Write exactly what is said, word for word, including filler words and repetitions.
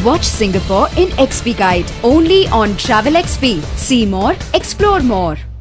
Watch Singapore in X P Guide only on Travel X P. See more, explore more.